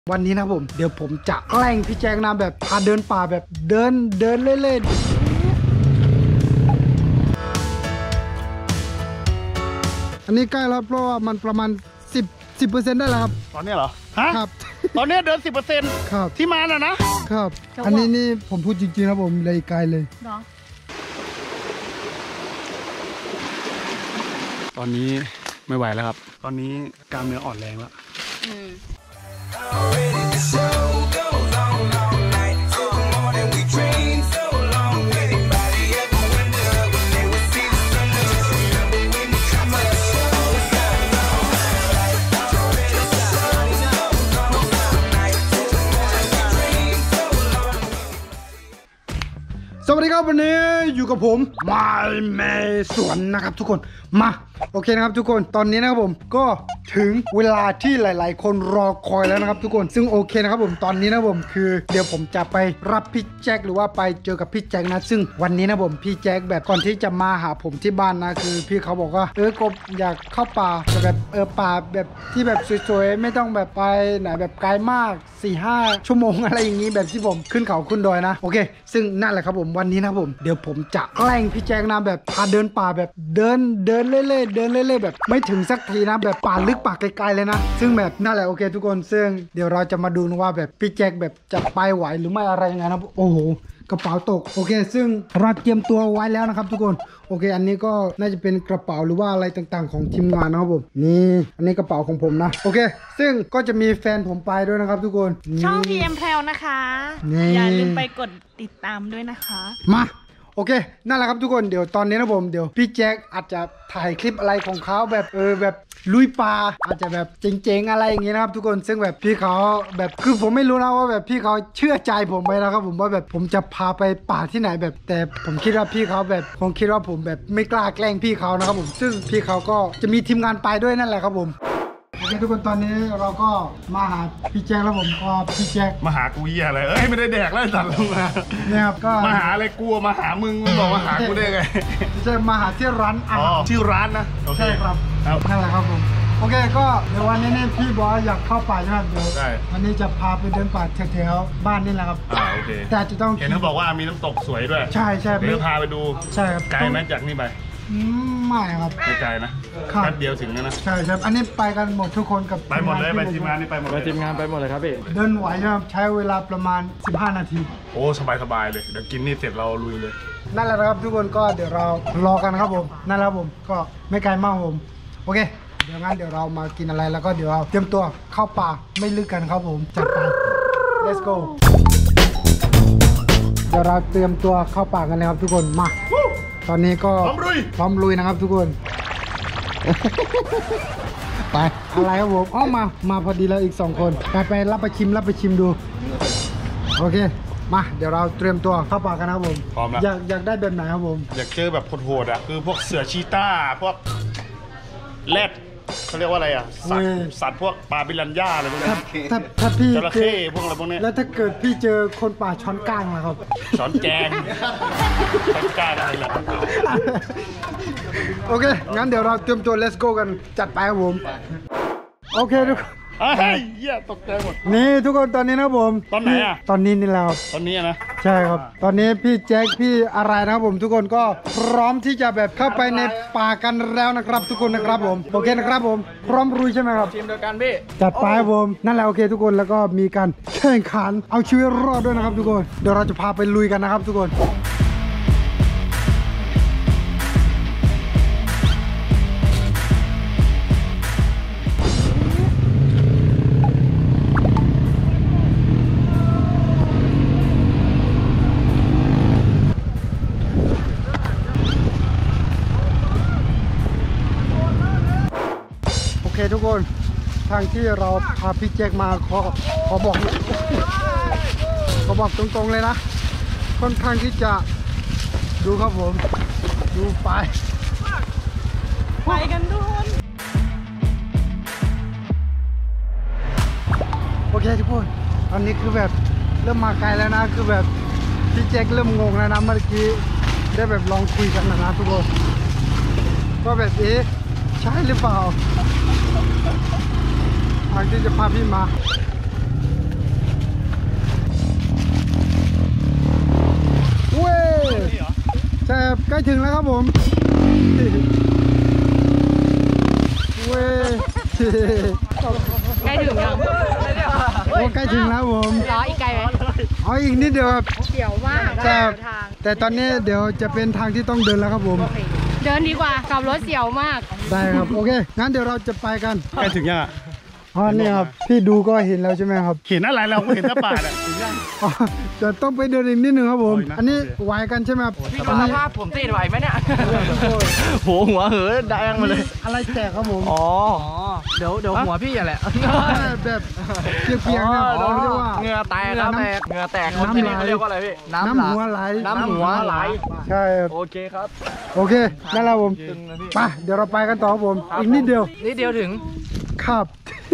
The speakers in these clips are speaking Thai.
วันนี้นะผมเดี๋ยวผมจะแกล้งพี่แจ็คนะแบบพาเดินป่าแบบเดินเล่นๆอันนี้ใกล้แล้วเพราะว่ามันประมาณ10%ได้แล้วครับตอนนี้เหรอฮะครับตอนนี้เดิน10% ครับที่มาน่ะนะครับอันนี้นี่ผมพูดจริงๆนะผมเลยไกลเลยเนาะตอนนี้ไม่ไหวแล้วครับตอนนี้กล้ามเนื้ออ่อนแรงแล้วสวัสดีครับวันนี้อยู่กับผมมาเมสวนนะครับทุกคนมาโอเคนะครับทุกคนตอนนี้นะครับผมก็ถึงเวลาที่หลายๆคนรอคอยแล้วนะครับทุกคนซึ่งโอเคนะครับผมตอนนี้นะผมคือเดี๋ยวผมจะไปรับพี่แจ็คหรือว่าไปเจอกับพี่แจ็คนะซึ่งวันนี้นะผมพี่แจ็คแบบก่อนที่จะมาหาผมที่บ้านนะคือพี่เขาบอกว่ากบอยากเข้าป่าแต่แบบป่าแบบที่แบบสวยๆไม่ต้องแบบไปไหนแบบไกลมาก 4-5 ชั่วโมงอะไรอย่างนี้แบบที่ผมขึ้นเขาขึ้นดอยนะโอเคซึ่งนั่นแหละครับผมวันนี้นะผมเดี๋ยวผมจะแกล้งพี่แจ็คนะแบบพาเดินป่าแบบเดินเล่ๆแบบไม่ถึงสักทีนะแบบป่าลึกป่าไกลๆเลยนะซึ่งแบบนั่นแหละโอเคทุกคนซึ่งเดี๋ยวเราจะมาดูว่าแบบพี่แจ็คแบบจะไปไหวหรือไม่อะไรยังไงนะโอ้โหกระเป๋าตกโอเคซึ่งเราเตรียมตัวไว้แล้วนะครับทุกคนโอเคอันนี้ก็น่าจะเป็นกระเป๋าหรือว่าอะไรต่างๆของทีมงานนะครับผมนี่อันนี้กระเป๋าของผมนะโอเคซึ่งก็จะมีแฟนผมไปด้วยนะครับทุกคนช่อง PM แพรวนะคะอย่าลืมไปกดติดตามด้วยนะคะมาโอเคนั่นแหละครับทุกคนเดี๋ยวตอนนี้นะผมเดี๋ยวพี่แจ็คอาจจะถ่ายคลิปอะไรของเขาแบบแบบลุยป่าอาจจะแบบเจ๋งๆอะไรอย่างเงี้ยนะครับทุกคนซึ่งแบบพี่เขาแบบคือผมไม่รู้นะว่าแบบพี่เขาเชื่อใจผมไปนะครับผมว่าแบบผมจะพาไปป่าที่ไหนแบบแต่ผมคิดว่าพี่เขาแบบคงคิดว่าผมแบบไม่กล้าแกล้งพี่เขานะครับผมซึ่งพี่เขาก็จะมีทีมงานไปด้วยนั่นแหละครับผมโอเคทุกคนตอนนี้เราก็มาหาพี่แจ็คแล้วผมก็พี่แจ็คมาหากูเหี้ยอะไรไม่ได้แดกแล้วสัตว์ลงมาเนี่ยครับก็มาหาอะไรกลัวมาหามึงบอกมาหากูได้ไงพี่แจ็คมาหาที่ร้านอาหารชื่อร้านนะใช่ครับนั่นแหละครับผมโอเคก็เดี๋ยววันนี้เนี่ยพี่บอกอยากเข้าป่าใช่ไหมเดี๋ยววันนี้จะพาไปเดินป่าแถวๆบ้านนี่แหละครับโอเคแต่จะต้องเห็นเขาบอกว่ามีน้ำตกสวยด้วยใช่เดี๋ยวพาไปดูใช่ครับไกลไหมจากนี่ไปไม่ครับไม่ไกลนะแป๊บเดียวถึงนะใช่ครับอันนี้ไปกันหมดทุกคนกับไปหมดเลยไปทีมงานนี่ไปหมดเลยทีมงานไปหมดเลยครับพี่เดินไหวครับใช้เวลาประมาณ15 นาทีโอ้สบายเลยเดี๋ยวกินนี่เสร็จเราลุยเลยนั่นแหละครับทุกคนก็เดี๋ยวเรารอกันครับผมนั่นแหละผมก็ไม่ไกลมากผมโอเคเดี๋ยวงั้นเดี๋ยวเรามากินอะไรแล้วก็เดี๋ยวเราเตรียมตัวเข้าป่าไม่ลึกกันครับผมจัดไป let's go เดี๋ยวเราเตรียมตัวเข้าป่ากันเลยครับทุกคนมาตอนนี้ก็พร้อมลุยนะครับทุกคนไปอะไรครับผมมาพอดีแล้วอีก2คนไปรับไปชิมดูโอเคมาเดี๋ยวเราเตรียมตัวเข้าป่ากันนะครับผมพร้อมแล้วอยากได้แบบไหนครับผมอยากเจอแบบโหดๆคือพวกเสือชีต้าพวกแรดเขาเรียกว่าอะไรสัตว์พวกปลาบิลันย่าอะไรพวกนี้ถ้าพี่จระเข้พวกอะไรพวกนี้แล้วถ้าเกิดพี่เจอคนป่าช้อนก้างนะครับช้อนแกงช้อนก้างอะไรล่ะโอเคงั้นเดี๋ยวเราเตรียมตัว let's go กันจัดไปครับผมโอเคทุกคนเหี้ยตกใจหมดนี่ทุกคนตอนนี้นะผมตอนไหนตอนนี้นี่แล้วตอนนี้นะใช่ครับตอนนี้พี่แจ็คพี่อะไรนะครับผมทุกคนก็พร้อมที่จะแบบเข้าไปในป่ากันแล้วนะครับทุกคนนะครับผมโอเคนะครับผมพร้อมรุยใช่ไหมครับทีมเดียวกันพี่จัดไปครับผมนั่นแหละโอเคทุกคนแล้วก็มีการแข่งขันเอาชีวิตรอดด้วยนะครับทุกคนเดี๋ยวเราจะพาไปลุยกันนะครับทุกคนทุกคนทางที่เราพาพี่แจ็คมาขอบอกตรงๆเลยนะค่อนข้างที่จะดูครับผมดูไปกันทุกคนโอเคทุกคนตอนนี้คือแบบเริ่มมาไกลแล้วนะคือแบบพี่แจ็คเริ่มงงแล้วนะเมื่อกี้ได้แบบลองคุยกันนะทุกคนก็แบบใช่หรือเปล่าทางที่จะพาพี่มาใกล้ถึงแล้วครับผมเว้ยใกล้ถึงยังโอ้ใกล้ถึงแล้วผมรออีกไกลไหมอ๋ออีกนิดเดียวครับเดี๋ยวมากแต่ทางแต่ตอนนี้เดี๋ยวจะเป็นทางที่ต้องเดินแล้วครับผมเดินดีกว่าขับรถเสียวมากได้ครับโอเคงั้นเดี๋ยวเราจะไปกันใกล้ถึงยังอ่ะอ๋อนี่ครับพี่ดูก็เห็นแล้วใช่ไหมครับเห็นอะไรเราก็เห็นแต่ป่าเนี่ยถึงยังอ๋อจะต้องไปเดินอีกนิดนึงครับผมโอ้ยนะอันนี้ไหวกันใช่ไหมครับพี่ดูสภาพผมติดไหวไหมเนี่ยโหหัวเหอแดงมาเลยอะไรแตกครับผมอ๋อ เดี๋ยวหัวพี่อ่ะแหละแบบเปียกๆเนี่ยเขาเรียกว่าเหงื่อแตกครับเหงื่อแตกคนน้ำที่ไหลนี่เขาเรียกว่าอะไรพี่น้ำหัวไหลน้ำหัวไหลใช่ครับโอเคครับโอเคนั่นแหละผมตึงนะพี่ไปเดี๋ยวเราไปกันต่อครับผมอีกนิดเดียวนิดเดียวถึงครับ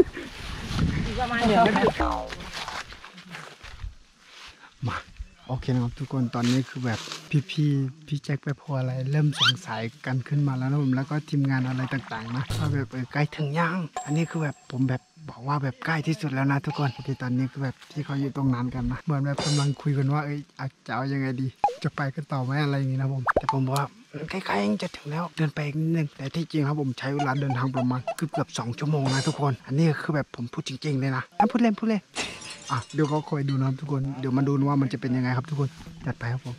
มาโอเคนะครับทุกคนตอนนี้คือแบบพี่แจ็คไปพออะไรเริ่มสงสัยกันขึ้นมาแล้วนะผมแล้วก็ทีมงานอะไรต่างๆนะว่าแบบใกล้ถึงยังอันนี้คือแบบผมแบบบอกว่าแบบใกล้ที่สุดแล้วนะทุกคนโอเคตอนนี้คือแบบที่เขาอยู่ตรงนั้นกันนะเหมือนแบบกำลังคุยกันว่าจะเอายังไงดี จะไปกันต่อไหมอะไรอย่างนี้นะผมแต่ผมบอกว่าใกล้ๆเองจะถึงแล้วเดินไปอีกนิดนึงแต่ที่จริงครับผมใช้เวลาเดินทางประมาณเกือบ2 ชั่วโมงนะทุกคนอันนี้คือแบบผมพูดจริงๆเลยนะพูดเล่นอ่ะเดี๋ยวเขาคอยดูนะครับทุกคนเดี๋ยวมาดูว่ามันจะเป็นยังไงครับทุกคนจัดไปครับผม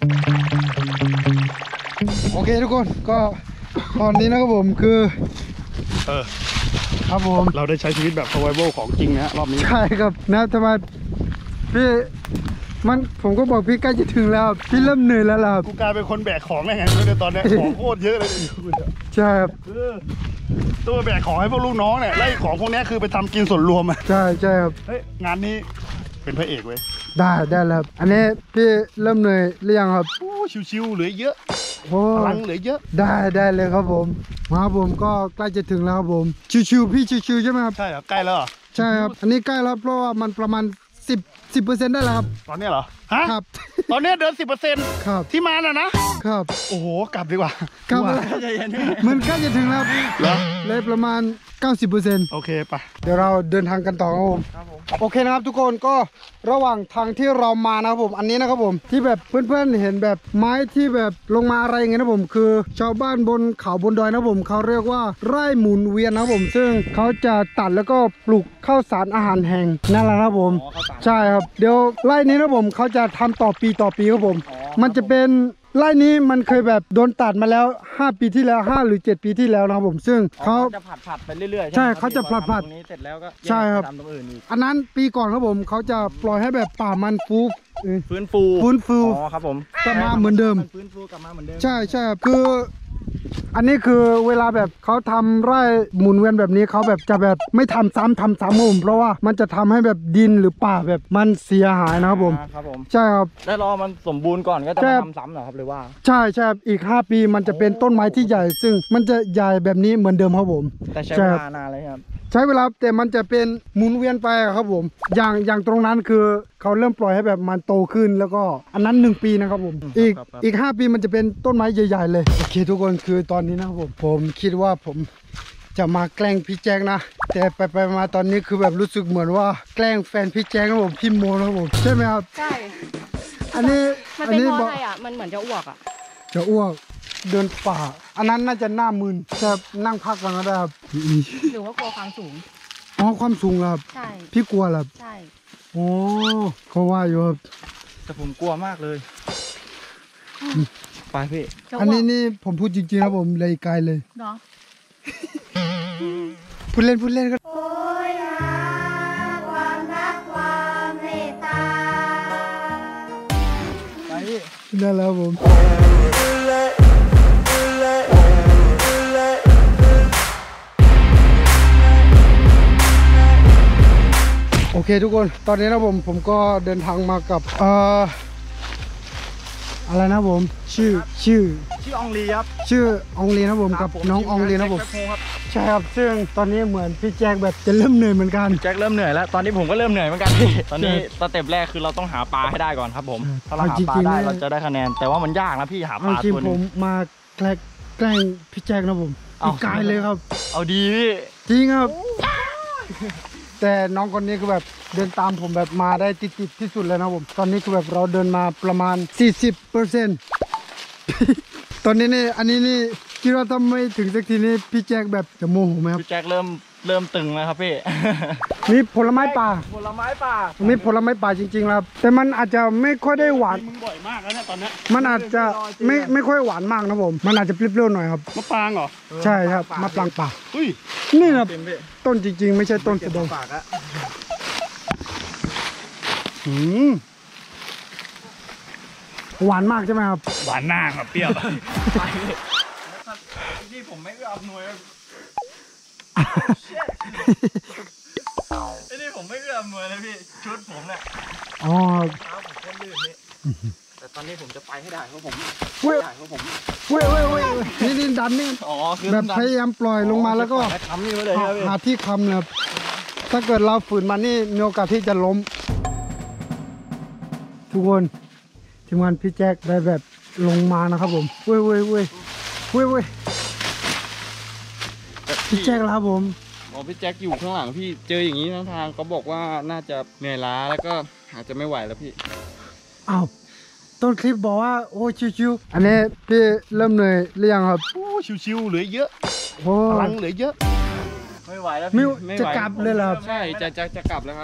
โอเคทุกคนก็ตอนนี้นะครับผมคือเออครับผมเราได้ใช้ชีวิตแบบ survival ของจริงนะรอบนี้ใช่ครับนะทำไมพี่ผมก็บอกพี่ใกล้จะถึงแล้วพี่เริ่มเหนื่อยแล้วล่ะกูกลายเป็นคนแบกของได้ไงไม่รู้ตอนเนี้ยของโคตรเยอะเลยอยู่กูเนี่ยใช่ครับตัวแบกของให้พวกลูกน้องเนี่ยไล่ของพวกเนี้ยคือไปทำกินส่วนรวมอะใช่ครับเฮ้ยงานนี้เป็นพระเอกเว้ยได้แล้วครับอันนี้พี่เริ่มเหนื่อยหรือยังครับโอ้ชิวๆเหลือเยอะโอ้พลังเหลือเยอะได้เลยครับผมมาครับผมก็ใกล้จะถึงแล้วครับผมชิวๆพี่ชิวๆใช่ไหมครับใช่เหรอใกล้แล้วเหรอใช่ครับอันนี้ใกล้แล้วเพราะว่ามันประมาณ10%ได้แล้วครับตอนเนี้ยเหรอฮะครับตอนเนี้ยเดิน 10% ครับที่มาน่ะนะครับ โอ้โหกลับดีกว่าครับใจเย็นมันใกล้จะถึงแล้วเหรอเลยประมาณ 90% โอเคไปเดี๋ยวเราเดินทางกันต่อครับผมโอเคนะครับทุกคนก็ระหว่างทางที่เรามานะครับผมอันนี้นะครับผมที่แบบเพื่อนๆเห็นแบบไม้ที่แบบลงมาอะไรอย่างเงี้ยนะผมคือชาวบ้านบนเขาบนดอยนะผมเขาเรียกว่าไร่หมุนเวียนนะครับผมซึ่งเขาจะตัดแล้วก็ปลูกข้าวสารอาหารแห้งนั่นแหละนะครับผมใช่ครับเดี๋ยวไร่นี้นะผมเขาจะทำต่อปีครับผมมันจะเป็นไร่นี้มันเคยแบบโดนตัดมาแล้ว5 ปีที่แล้ว5 หรือ 7 ปีที่แล้วนะครับผมซึ่งเขาจะผัดไปเรื่อยๆใช่เขาจะผัดตรงนี้เสร็จแล้วก็ใช่ครับทำตรงอื่นอีกอันนั้นปีก่อนครับผมเขาจะปล่อยให้แบบป่ามันฟื้นฟู อ๋อครับผมกลับมาเหมือนเดิมฟื้นฟูกลับมาเหมือนเดิมใช่ครับคือ อันนี้คือเวลาแบบเขาทำไร่หมุนเวียนแบบนี้เขาแบบจะแบบไม่ทำซ้ำผมเพราะว่ามันจะทำให้แบบดินหรือป่าแบบมันเสียหายนะครับผมครับผมใช่ครับแล้วรอมันสมบูรณ์ก่อนก็จะใช่มาทำซ้ำเหรอครับหรือว่าใช่ครับอีก5 ปีมันจะเป็นต้นไม้ที่ใหญ่ ซึ่งมันจะใหญ่แบบนี้เหมือนเดิมครับผมแต่ใช้ใช่เวครับลานานเลยครับใช้เวลาแต่มันจะเป็นหมุนเวียนไปอะครับผมอย่างตรงนั้นคือเขาเริ่มปล่อยให้แบบมันโตขึ้นแล้วก็อันนั้น1 ปีนะครับผมอีก5 ปีมันจะเป็นต้นไม้ใหญ่ๆเลยโอเคทุกคนคือตอนนี้นะครับผมคิดว่าผมจะมาแกล้งพี่แจ็คนะแต่ไปมาตอนนี้คือแบบรู้สึกเหมือนว่าแกล้งแฟนพี่แจ็คนะผมพี่โมนะผมใช่ไหมครับใช่อันนี้มันเป็นเพบราะอกอะไรอ่ะมันเหมือนจะอ้วกอ่ะจะอ้วกเดินป่า อันนั้นน่าจะหน้ามึนจะนั่งพักกันก็ได้ครับหรือว่ากลัวความสูงอ๋อความสูงเหรอครับใช่พี่กลัวเหรอครับใช่โอ้เขาว่าอยู่ครับแต่ผมกลัวมากเลย ไปพี่จะอันอ้วนี้กนี่ผมพูดจริงๆนะผมเลยไกลเลยเนาะพูดเล่นก็โอ้ยหาความรักความเมตตาไปพี่นั่นแหล้วผมโอเคทุกคนตอนนี้นะผมก็เดินทางมากับอะไรนะผมชื่อชื่ออองลีครับชื่ออองลีนะผมกับน้องอองลีนะผมแจ็คครับใช่ครับซึ่งตอนนี้เหมือนพี่แจ็คแบบจะเริ่มเหนื่อยเหมือนกันแจ็คเริ่มเหนื่อยแล้ว ตอนนี้ผมก็เริ่มเหนื่อยเหมือนกันพี่ตอนนี้สเต็ปแรกคือเราต้องหาปลาให้ได้ก่อนครับผม ถ้าเราหาปลาได้เราจะได้คะแนน แต่ว่ามันยากนะพี่หาปเอาลาจริงตัวผนึงมมาแกล้งพี่แจ็คนะผมเอ้าอีกกายเลยครับเอาดีพี่จริงครับ แต่น้องคนนี้คือแบบเดินตามผมแบบมาได้ติดที่สุดเลยนะผมตอนนี้คือแบบเราเดินมาประมาณ 40% ตตอนนี้นี่อันนี้นี่คิดว่าถ้าไม่ถึงสักทีนี้พี่แจ็คแบบจะโมโหไหมครับพี่แจ็คเริ่มตึงแล้วครับพี่นี่ผลไม้ป่าผลไม้ป่ามีผลไม้ป่าจริงๆครับแต่มันอาจจะไม่ค่อยได้หวานมึงบ่อยมากแล้วเนี่ยตอนเนี้ยมันอาจจะไม่ค่อยหวานมากนะผมมันอาจจะเปรี้ยวๆหน่อยครับมะปรางเหรอใช่ครับมะปรางป่าอุ้ยนี่ครับต้นจริงๆ ไม่ใช่ต้นสะดงปากอะหวานมากใช่ไหมครับหวานหน้าครับเปรี้ยวนี่ผมไม่เอื้ออำนวยไอ้นี่ผมไม่เอื้ออำนวยเลยพี่ชุดผมเนี่ยอ๋อเท้าผมก็ลื่นนี่แต่ตอนนี้ผมจะไปให้ได้เพราะผมเว้ยได้เพราะผมเว้ยนี่ดันนี่อ๋อคือแบบพยายามปล่อยลงมาแล้วก็ทำนี่ไว้เลยครับพี่หาที่คำนะครับถ้าเกิดเราฝืนมันนี่มีโอกาสที่จะล้ม ทุกคนทีมงานพี่แจ็คได้แบบลงมานะครับผมเว้ยพี่แจ็คแล้วครับผมอ๋อพี่แจ็คอยู่ข้างหลังพี่เจออย่างนี้ทั้งทางเขาบอกว่าน่าจะเหนื่อยล้าแล้วก็อาจจะไม่ไหวแล้วพี่อ้าวต้นคลิปบอกว่าโอ้ชิวๆอันนี้พี่เริ่มเหนื่อยหรือยังครับโอ้ชิวๆเหลือเยอะโอ้พลังเหลือเยอะไม่ไหวแล้วไม่พี่จะกลับเลยเหรอครับใช่จะกลับแล้วครับ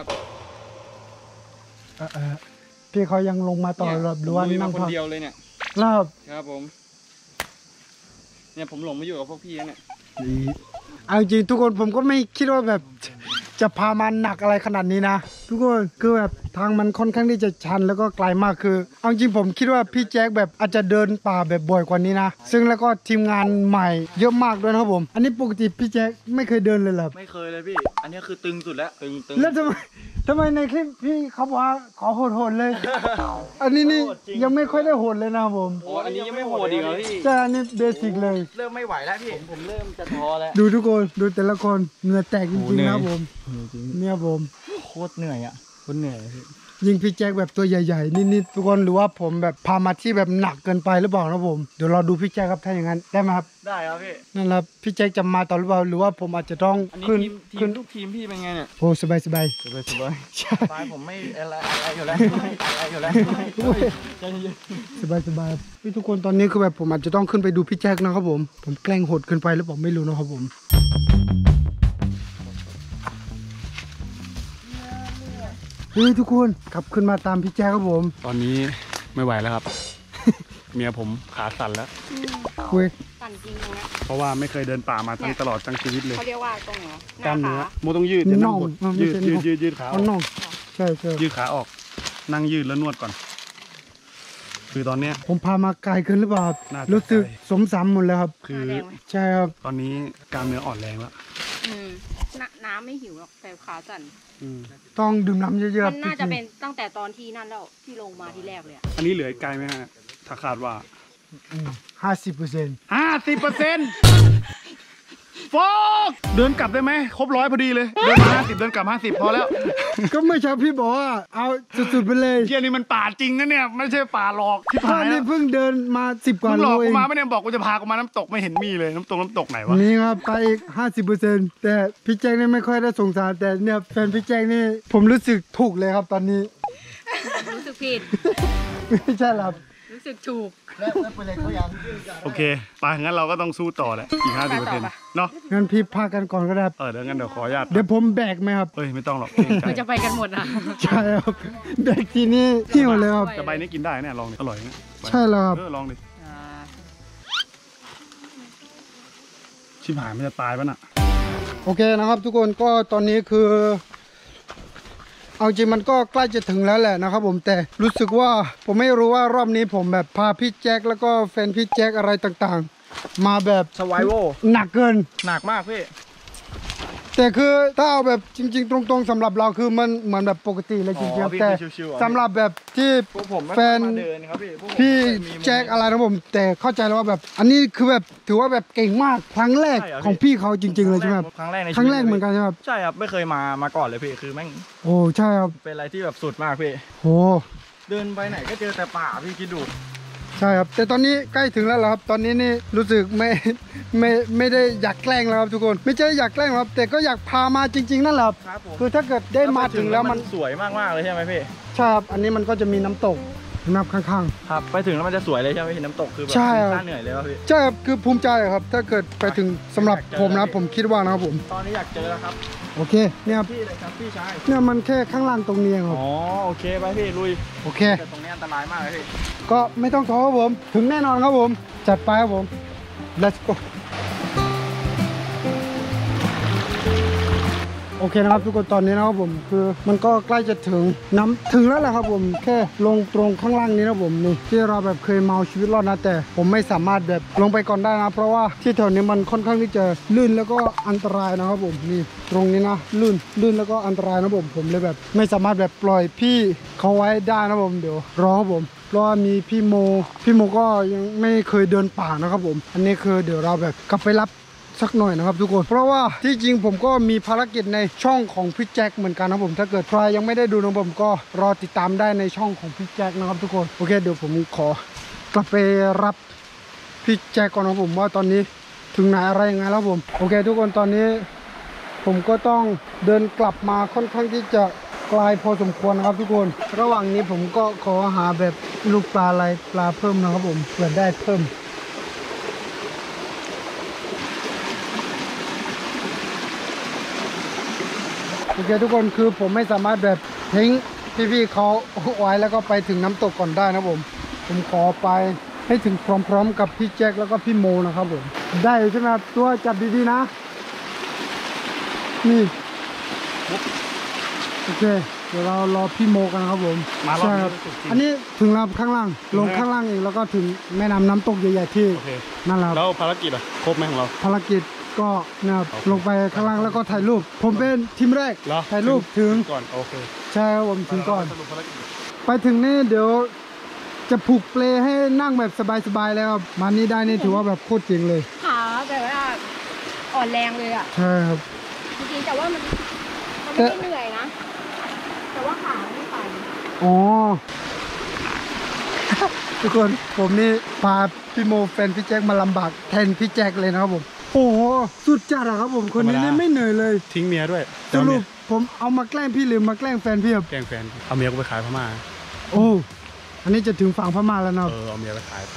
พี่เขายังลงมาต่อหรือว่าผมลุยนั่มาง คนพักเดียวเลยเนี่ยแล้วครับครับผมเนี่ยผมหลงมาอยู่กับพวกพี่เนี่ยเอาจริงทุกคนผมก็ไม่คิดว่าแบบจะพามันหนักอะไรขนาดนี้นะทุกคนคือแบบทางมันค่อนข้างที่จะชันแล้วก็ไกลมากคือเอาจริงผมคิดว่าพี่แจ็คแบบอาจจะเดินป่าแบบบ่อยกว่านี้นะซึ่งแล้วก็ทีมงานใหม่เยอะมากด้วยนะครับผมอันนี้ปกติพี่แจ็คไม่เคยเดินเลยเหรอไม่เคยเลยพี่ อันนี้คือตึงสุดแล้วตึงแล้วทำไมในคลิปพี่เขาบอกว่าขอโหดๆเลย อันนี้นี่ยังไม่ค่อยได้โหดเลยนะครับผมโอ้อันนี้ยังไม่โหดอีกเหรอพี่ใช่อันนี้เบสิกเลยเริ่มไม่ไหวแล้วพี่ผมเริ่มจะท้อแล้วดูทุกคนดูแต่ละคนเหงื่อแตกจโอ้ริงเหนื่ๆอยนะครับผมเนี่ยผมโคตรเหนื่อยอ่ะโคตรเหนื่อยพี่ยิงพี่แจ็คแบบตัวใหญ่ๆนิดๆทุกคนหรือว่าผมแบบพามาที่แบบหนักเกินไปหรือเปล่านะผมเดี๋ยวเราดูพี่แจ็คครับถ้าอย่างนั้นได้ไหมครับได้ครับพี่นั่นแหละพี่แจ็คจะมาต่อหรือเปล่าหรือว่าผมอาจจะต้องอันนี้ขึ้นทีขึ้มนลูกทีมพี่เป็นไงเนี่ยโอ้สบายสบายๆใช่ตายผมไม่อะไรอยู่แล้วอะไรอยู่แล้วใจเย็นสบายพี่ทุกคนตอนนี้คือแบบผมอาจจะต้องขึ้นไปดูพี่แจ็คนะครับผมแกล้งโหดเกินไปหรือเปล่าไม่รู้นะครับผมเฮ้ยทุกคนขับขึ้นมาตามพี่แจ็คครับผมตอนนี้ไม่ไหวแล้วครับ เมียผมขาสั่นแล้วคุยสั่นจริงตรงเนี้ยเพราะว่าไม่เคยเดินป่ามาทั้งตลอดทั้งชีวิตเลยเขาเรียกว่าตรงไหนวะหกล้ามเนื้อขาโมต้องยืดจะนั่งกดน่องยืดไม่ใช่น่องยืดขาออ๋ออก น้องใช่ยืดขาออก นั่งยืดแล้วนวดก่อน คือตอนเนี้ยผมพามาไกลเกินหรือเปล่าครับน่าจะรู้สึกไกลสมสามหมดแล้วครับคือขาแดงไหมใช่ครับตอนนี้กล้ามเนื้ออ่อนแรงแล้วน้ำไม่หิวหรอกแต่ขาสั่นต้องดื่มน้ำเยอะๆมันน่าจะจริงๆเป็นตั้งแต่ตอนที่นั่นแล้วที่ลงมาที่แรกเลยอะอันนี้เหลืออีกไกลไหมฮะถ้าคาดว่า 50% 50%โฟกเดินกลับได้ไหมครบ100พอดีเลย เดินมา50เดินกลับ50พอแล้วก็เมื่อเช้าพี่บอกว่าเอาสุดๆไปเลยเที่ยนี่มันป่าจริงนะเนี่ยไม่ใช่ป่าหลอกที่ตอผ่าน นนี้เพิ่งเดินมา10กว่ามึงหโลลอกเอกูงมาไม่ได้บอกกูจะพากูมาน้ำตกไม่เห็นมีเลยน้ำตกไหนวะนี่ครับไปอีก 50%แต่พี่แจ็คนี่ไม่ค่อยได้สงสารแต่เนี่ยแฟนพี่แจ็คนี่ผมรู้สึกถูกเลยครับตอนนี้รู้สึกผิดไม่ใช่หรอครับรู้สึกถูกโอเคไปงั้นเราก็ต้องสู้ต่อแหละอีก 50%เนาะงั้นพี่พากันก่อนก็ได้ครับเดี๋ยวงั้นเดี๋ยวขออนุญาตเดี๋ยวผมแบกไหมครับเอ้ยไม่ต้องหรอกเกรงใจมันจะไปกันหมดอ่ะใช่ครับแบกทีนี้หิ้วเลยครับแต่ใบนี้กินได้เนี่ยลองดิอร่อยเนี่ยใช่แล้วครับลองดิชิบหายมันจะตายป่ะน่ะโอเคนะครับทุกคนก็ตอนนี้คือเอาจริงมันก็ใกล้จะถึงแล้วแหละนะครับผมแต่รู้สึกว่าผมไม่รู้ว่ารอบนี้ผมแบบพาพี่แจ็คแล้วก็แฟนพี่แจ็คอะไรต่างๆ มาแบบสไวโวหนักเกินหนักมากพี่แต่คือถ้าเอาแบบจริงๆ ตรงๆสำหรับเราคือมันเหมือนแบบปกติเลยจริงอ๋อๆพี่แต่คือชิวๆอ่ะสำหรับแบบที่พวกผมไม่แฟนมาเดินครับพี่พวกผมพี่ไม่มีแจ็คอะไรนะผมแต่เข้าใจแล้วว่าแบบ อันนี้คือแบบถือว่าแบบเก่งมากครั้งแรกใช่เหรอของพี่เขาจริง ๆ เลยใช่ไหมครับครั้งแรกในชีวิตครั้งแรกเหมือนกันใช่ไหมครับใช่ครับไม่เคยมาก่อนเลยพี่คือแม่งโอ้ใช่ครับเป็นอะไรที่แบบสุดมากพี่โอ้เดินไปไหนก็เจอแต่ป่าพี่คิดดูใช่ครับแต่ตอนนี้ใกล้ถึงแล้วเหรอครับตอนนี้นี่รู้สึกไม่ได้อยากแกล้งแล้วครับทุกคนไม่ใช่อยากแกล้งหรอกครับแต่ก็อยากพามาจริง ๆ นั่นแหละครับครับผมคือถ้าเกิดได้มาถึงแล้วมันสวยมากๆเลยใช่ไหมพี่ใช่ครับอันนี้มันก็จะมีน้ำตกน้ำข้างครับไปถึงแล้วมันจะสวยเลยใช่ไหมพี่น้ำตกคือแบบใช่ครับน่าเหนื่อยเลยครับพี่ๆใช่ครับคือภูมิใจครับถ้าเกิดไปถึงสำหรับผมนะผมคิดว่านะครับผมตอนนี้อยากเจอแล้วครับโอเคเนี่ยครับพี่เลยครับพี่ชายเนี่ยมันแค่ข้างล่างตรงนี้เองครับอ๋อโอเคไปพี่ลุยโอเคแต่ตรงนี้อันตรายมากเลยพี่ก็ไม่ต้องท้อครับผมถึงแน่นอนครับผมจัดไปครับผม let's go โอเคนะครับทุกคนตอนนี้นะครับผมคือมันก็ใกล้จะถึงแล้วแหละครับผมแค่ลงตรงข้างล่างนี้นะผมนี่ที่เราแบบเคยเมาชีวิตรอดนะแต่ผมไม่สามารถแบบลงไปก่อนได้นะเพราะว่าที่แถวนี้มันค่อนข้างที่จะลื่นแล้วก็อันตรายนะครับผมนี่ตรงนี้นะลื่นแล้วก็อันตรายนะผมเลยแบบไม่สามารถแบบปล่อยพี่เขาไว้ได้นะผมเดี๋ยวรอครับผมเพราะว่ามีพี่โมก็ยังไม่เคยเดินป่านะครับผมอันนี้คือเดี๋ยวเราแบบกลับไปรับสักหน่อยนะครับทุกคนเพราะว่าที่จริงผมก็มีภารกิจในช่องของพี่แจ็คเหมือนกันนะผมถ้าเกิดใครยังไม่ได้ดูนะผมก็รอติดตามได้ในช่องของพี่แจ็คนะครับทุกคนโอเคเดี๋ยวผมขอกลับไปรับพี่แจ็คก่อนนะผมว่าตอนนี้ถึงไหนอะไรยังไงแล้วผมโอเคทุกคนตอนนี้ผมก็ต้องเดินกลับมาค่อนข้างที่จะไกลพอสมควรนะครับทุกคนระหว่างนี้ผมก็ขอหาแบบลูกปลาอะไรปลาเพิ่มนะครับผมเผื่อได้เพิ่มโอเคทุกคนคือผมไม่สามารถแบบทิ้งพี่ๆเขาไว้แล้วก็ไปถึงน้ำตกก่อนได้นะผมขอไปให้ถึงพร้อมๆกับพี่แจ็คแล้วก็พี่โมนะครับผมได้ใช่ไหมครับตัวจับดีๆนะนี่โอเคเดี๋ยวเรารอพี่โมกันนะครับผมใช่ครับอันนี้ถึงแล้วข้างล่างลงข้างล่างเองแล้วก็ถึงแม่น้ำตกใหญ่ๆที่นั่นแหละแล้วภารกิจครบไหมของเราภารกิจก็นะครับลงไปข้างล่างแล้วก็ถ่ายรูปผมเป็นทีมแรกถ่ายรูปถึงก่อนโอเคใช่ครับผมถึงก่อนสรุปภารกิจไปถึงนี่เดี๋ยวจะผูกเปลให้นั่งแบบสบายๆแล้วครับมานี่ได้นี่ถือว่าแบบโคตรจริงเลยขาแบบว่าอ่อนแรงเลยอ่ะใช่ครับจริงๆแต่ว่ามันไม่ได้เหนื่อยนะ แต่ว่าขาไม่ไปอ๋อ ทุกคนผมนี่พาพี่โมแฟนพี่แจ็คมาลำบากแทนพี่แจ็คเลยนะครับผมโอ้โหสุดจัดอะครับผมคนนี้นี่ไม่เหนื่อยเลยทิ้งเมียด้วยสรุปผมเอามาแกล้งพี่หรือมาแกล้งแฟนพี่ครับแกล้งแฟนเอาเมียกูไปขายพม่าโอ้อันนี้จะถึงฝั่งพม่าแล้วนะครับเอาเมียไปขายทาง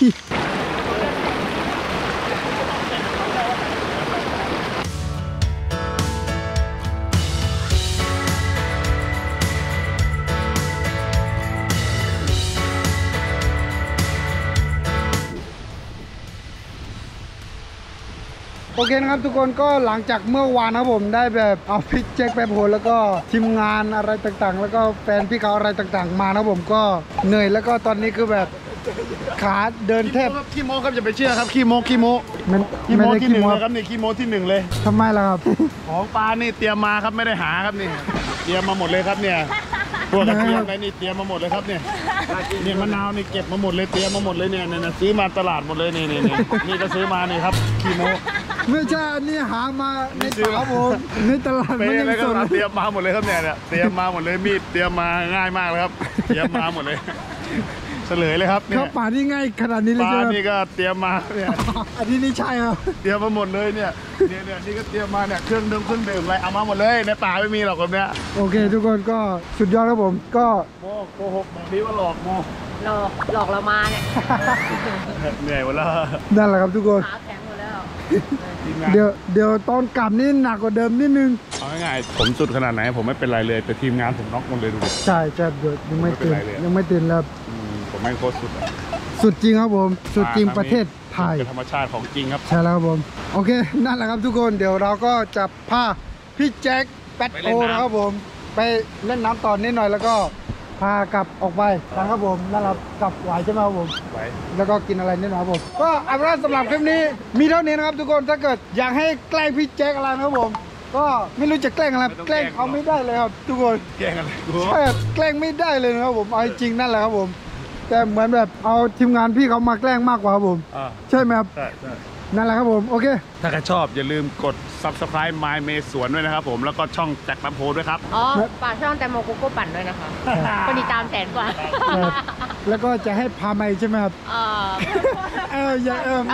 โอเคนะครับทุกคนก็หลังจากเมื่อวานนะครับผมได้แบบเอาพี่แจ็คไปโพลแล้วก็ทีมงานอะไรต่างๆ แล้วก็แฟนพี่เขาอะไรต่างๆ มานะครับผมก็เหนื่อยแล้วก็ตอนนี้คือแบบขาเดินแทบขี้โม้ครับอย่าไปเชื่อครับขี้โม้มันขี้ไม่โม้ได้ที่ขี้หนึ่งมัวเลยครับนี่ขี้โม้ที่หนึ่งเลยทำไมล่ะครับของปลานี่เตรียมมาครับไม่ได้หาครับนี่เตรียมมาหมดเลยครับเนี่ยพวกกระเทียมอะไรนี่เตรียมมาหมดเลยครับเนี่ยนี่มะนาวนี่เก็บมาหมดเลยเตรียมมาหมดเลยเนี่ยซื้อมาตลาดหมดเลยนี่ก็ซื้อมานี่ครับขี้โม้ไม่ใช่อันนี้หามาในป่าผมในตลาดเป๊มันยังเลยคสรับดเตรียมมาหมดเลยครับเนี่ยเตรียมมาหมดเลยมีดเตรียมมาง่ายมากเลยครับเตรียมมาหมดเลยเฉลยเลยครับเนี่ยเข้าป่านี่ง่ายขนาดนี้เลปยลาใช่ไหมนี่ก็เตรียมมาเนี่ยอันนี้นี่ใช่ครับเตรียมมาหมดเลยเนี่ยนี่ก็เตรียมมาเนี่ยเครื่องดื่มอะไรเอามาหมดเลยในป่าไม่มีหรอกแบบเนี้ยโอเค ทุกคนก็สุดยอดครับผมก็โมโกหกบอกนี้ว่าหลอกโมหลอกเรามาเนี่ยเหนื่อยหมดแล้วนั่นแหละครับทุกคนขาแข็งหมดแล้วทีมงานเดี๋ยวตอนกลับนี่หนักกว่าเดิมนิดนึงเอาง่ายๆผมสุดขนาดไหนผมไม่เป็นไรเลยแต่ทีมงานผมน็อกหมดเลยดูดิใช่เดี๋ยวยังไม่ตื่นไม่เป็นไรเลยยังไม่ตื่นแล้วผมแม่งโคตรสุดอะสุดจริงครับผมสุดจริงประเทศไทยเป็นธรรมชาติของจริงครับใช่แล้วครับผมโอเคนั่นแหละครับทุกคนเดี๋ยวเราก็จะพาพี่แจ็คแปดไปโอเล่นน้ำนะครับผมไปเล่นน้ำตอนนิดหน่อยแล้วก็พากลับออกไปนะครับผมนั่นแหละกลับไหวใช่ไหมครับผมไว้แล้วก็กินอะไรนิดหน่อยครับผมก็เอาเป็นว่าสำหรับคลิปนี้มีเท่านี้นะครับทุกคนถ้าเกิดอยากให้แกล้งพี่แจ็คอะไรนะครับผมก็ไม่รู้จะแกล้งอะไรแกล้งเขาไม่ได้เลยครับทุกคนแกล้งอะไรกูใช่แกล้งไม่ได้เลยนะครับผมเอาจริงนั่นแหละครับผมแต่เหมือนแบบเอาทีมงานพี่เขามาแกล้งมากกว่าครับผมอ่าใช่ไหมครับใช่นั่นแหละครับผมโอเคถ้าใครชอบอย่าลืมกด subscribe My เมสวนด้วยนะครับผมแล้วก็ช่องแจ็คแป๊บโพด้วยครับอ๋อฝากช่องแตงโมโกโก้ปั่นด้วยนะคะคนติดตาม100,000 กว่าแล้วก็จะให้พาไปใช่ไหมครับ อย่า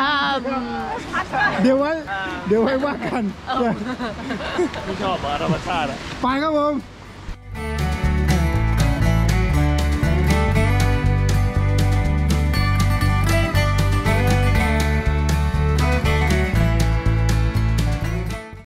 เดี๋ยวไว้ว่ากันไม่ชอบเหรอธรรมชาติอะไปครับผม